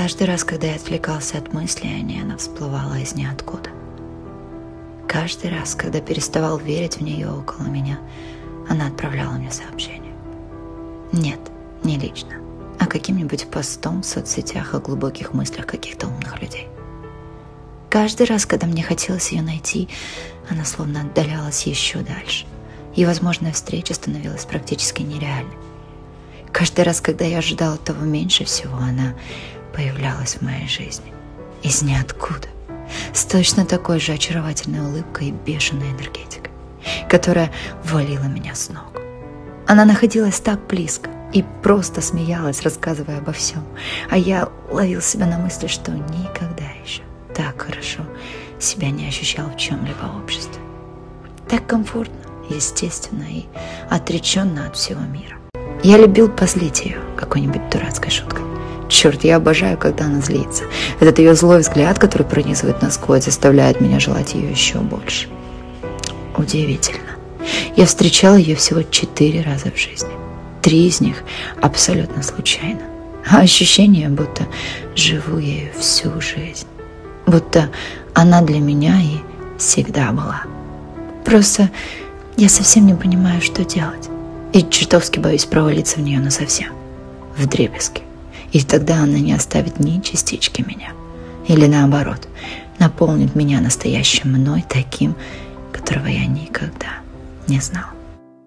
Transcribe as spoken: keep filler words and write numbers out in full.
Каждый раз, когда я отвлекался от мыслей о ней, она всплывала из ниоткуда. Каждый раз, когда переставал верить в нее около меня, она отправляла мне сообщение. Нет, не лично, а каким-нибудь постом в соцсетях о глубоких мыслях каких-то умных людей. Каждый раз, когда мне хотелось ее найти, она словно отдалялась еще дальше, и возможная встреча становилась практически нереальной. Каждый раз, когда я ожидала того меньше всего, она появлялась в моей жизни. Из ниоткуда. С точно такой же очаровательной улыбкой и бешеной энергетикой, которая валила меня с ног. Она находилась так близко и просто смеялась, рассказывая обо всем, а я ловил себя на мысли, что никогда еще так хорошо себя не ощущал в чем-либо обществе. Так комфортно, естественно и отреченно от всего мира. Я любил позлить ее какой-нибудь дурацкой шуткой. Черт, я обожаю, когда она злится. Этот ее злой взгляд, который пронизывает насквозь, заставляет меня желать ее еще больше. Удивительно. Я встречала ее всего четыре раза в жизни. Три из них абсолютно случайно. А ощущение, будто живу ею всю жизнь. Будто она для меня и всегда была. Просто я совсем не понимаю, что делать. И чертовски боюсь провалиться в нее насовсем. Вдребезги. И тогда она не оставит ни частички меня. Или наоборот, наполнит меня настоящим мной, таким, которого я никогда не знал.